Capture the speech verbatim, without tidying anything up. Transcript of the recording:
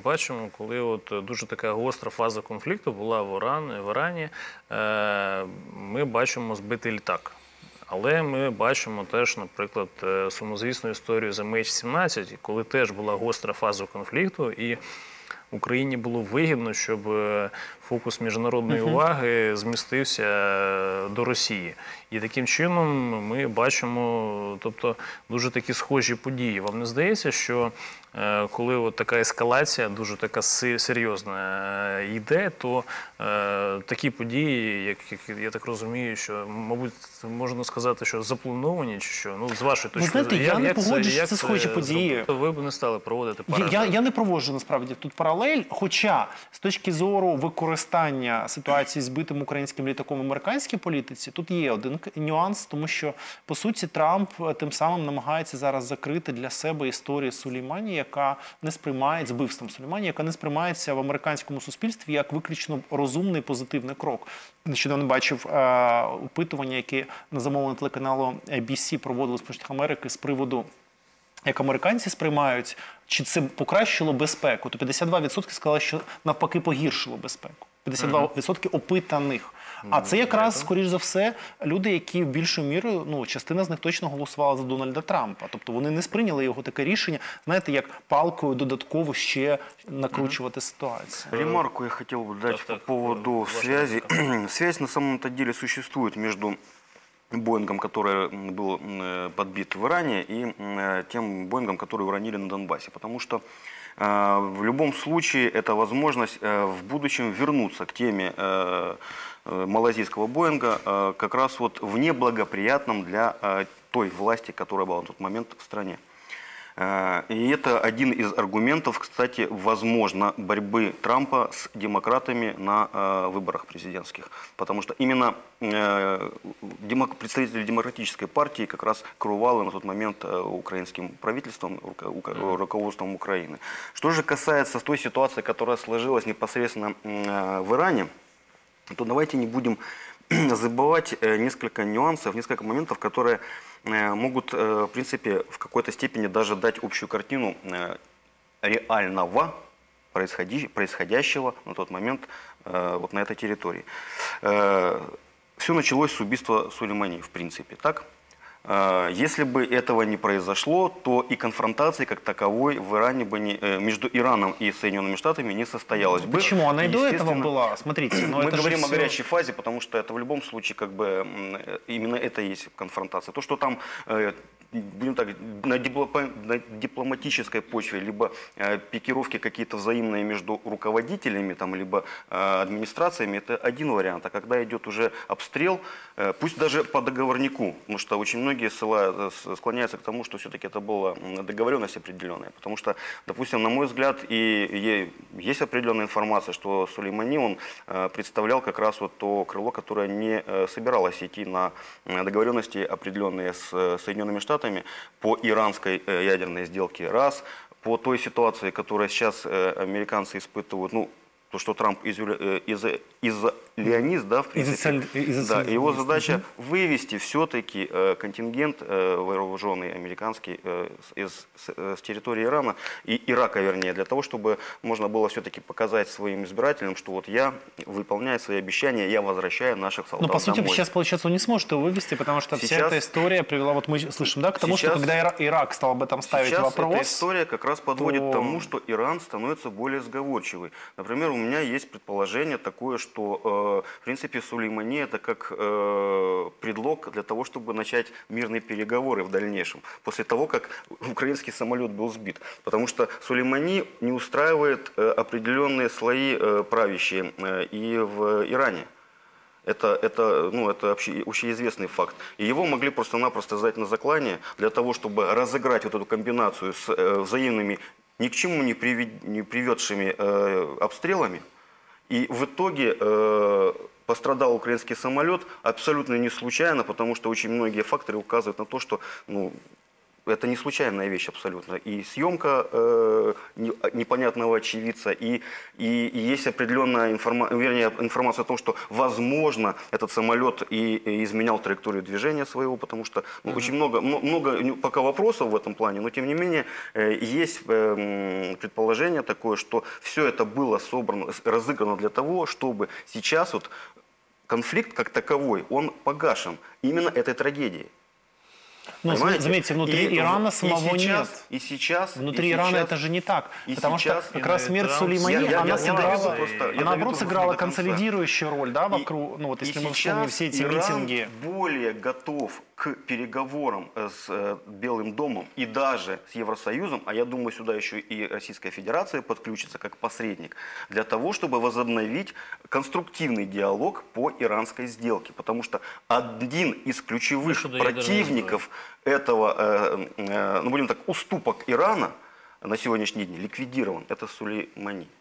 бачимо, коли от дуже така гостра фаза конфлікту була в Ірані, в Ірані ми бачимо збитий літак. Але ми бачимо теж, наприклад, сумнозвісну історію з ем ейч сімнадцять, коли теж була гостра фаза конфлікту, і Україні було вигідно, щоб фокус міжнародної уваги змістився до Росії. І таким чином ми бачимо, тобто, дуже такі схожі події. Вам не здається, що коли от така ескалація, дуже така серйозна йде, то е, такі події, як, як я так розумію, що, мабуть, можна сказати, що заплановані, чи що? Ну, з вашої точки зору. Я не погоджуюсь, що це схожі події. То ви б не стали проводити паралель? Я, я не проводжу, насправді, тут паралель, хоча з точки зору використання ситуації з збитим українським літаком в американській політиці, тут є один нюанс, тому що, по суті, Трамп тим самим намагається зараз закрити для себе історію Сулеймані, яка не сприймається, з вбивством Сулеймані, яка не сприймається в американському суспільстві як виключно розумний, позитивний крок. Нещодавно бачив е, опитування, яке на замовлення телеканалу ей бі сі проводили в Сполучених Америки з приводу, як американці сприймають, чи це покращило безпеку, то п'ятдесят два відсотки сказали, що навпаки погіршило безпеку. п'ятдесят два відсотки опитаних. А це якраз, скоріш за все, люди, які в більшою мірою, ну, частина з них точно голосувала за Дональда Трампа. Тобто вони не сприйняли його таке рішення, знаєте, як палкою додатково ще накручувати ситуацию. Ремарку я хотел бы дать так, по так, поводу связи. Связь на самом-то деле существует между Боингом, который был подбит в Иране, и тем Боингом, который уронили на Донбассе. Потому что в любом случае это возможность в будущем вернуться к теме малазийского Боинга как раз вот в неблагоприятном для той власти, которая была на тот момент в стране. И это один из аргументов, кстати, возможно, борьбы Трампа с демократами на выборах президентских. Потому что именно представители демократической партии как раз крували на тот момент украинским правительством, руководством Украины. Что же касается той ситуации, которая сложилась непосредственно в Иране, то давайте не будем забывать несколько нюансов, несколько моментов, которые могут, в принципе, в какой-то степени даже дать общую картину реального происходящего на тот момент вот на этой территории. Все началось с убийства Сулеймани, в принципе, так? Если бы этого не произошло, то и конфронтации как таковой в Иране бы не, между Ираном и Соединенными Штатами не состоялось бы. Почему? Она и до этого была. Смотрите, но мы это говорим же о все... горячей фазе, потому что это в любом случае как бы именно это и есть конфронтация. То, что там, будем так, на, дипло, на дипломатической почве, либо э, пикировки какие-то взаимные между руководителями, там, либо э, администрациями, это один вариант. А когда идет уже обстрел, э, пусть даже по договорнику, потому что очень многие ссылают, склоняются к тому, что все-таки это была договоренность определенная. Потому что, допустим, на мой взгляд, и есть определенная информация, что Сулеймани, он э, представлял как раз вот то крыло, которое не э, собиралось идти на договоренности определенные с э, Соединенными Штатами, по иранской ядерной сделке, раз, по той ситуации, которую сейчас американцы испытывают, ну, то, что Трамп изолионист, да, в принципе, да, его задача вывести все-таки контингент вооруженный американский из, с территории Ирана, и Ирака, вернее, для того, чтобы можно было все-таки показать своим избирателям, что вот я выполняю свои обещания, я возвращаю наших солдат. Но по сути домой. Сейчас, получается, он не сможет его вывести, потому что сейчас, вся эта история привела, вот мы слышим, да, к тому, сейчас, что когда Ирак стал об этом ставить сейчас вопрос... эта история как раз подводит то... к тому, что Иран становится более сговорчивый. Например, у меня есть предположение такое, что, э, в принципе, Сулеймани это как э, предлог для того, чтобы начать мирные переговоры в дальнейшем, после того, как украинский самолет был сбит. Потому что Сулеймани не устраивает э, определенные слои э, правящие э, и в Иране. Это, это, ну, это вообще общеизвестный факт. И его могли просто-напросто сдать на заклание для того, чтобы разыграть вот эту комбинацию с э, взаимными ни к чему не, привед, не приведшими э, обстрелами. И в итоге э, пострадал украинский самолет абсолютно не случайно, потому что очень многие факторы указывают на то, что ну, это не случайная вещь абсолютно. И съемка э, не- непонятного очевидца, и, и, и есть определенная информа- вернее, информация о том, что, возможно, этот самолет и, и изменял траекторию движения своего, потому что ну, очень много, мно- много пока вопросов в этом плане, но тем не менее э, есть э, м, предположение такое, что все это было собрано, с- разыграно для того, чтобы сейчас вот конфликт как таковой, он погашен именно этой трагедией. Ну, Понимаете? заметьте, внутри И- Ирана и самого сейчас, нет. И сейчас, Внутри и Ирана сейчас- это же не так. и Потому сейчас- что как раз и смерть Трамп- Сулеймани, Я- я- она я- я сыграла, доведу просто- я она доведу наоборот просто сыграла до конца. консолидирующую роль, да, И- вокруг, ну вот и если мы сейчас вспомним все эти Иран митинги. более готов к переговорам э, с э, Белым домом и даже с Евросоюзом, а я думаю, сюда еще и Российская Федерация подключится как посредник, для того, чтобы возобновить конструктивный диалог по иранской сделке. Потому что один из ключевых Что до ядерной противников этого, э, э, ну будем так, уступок Ирана на сегодняшний день ликвидирован. Это Сулеймани.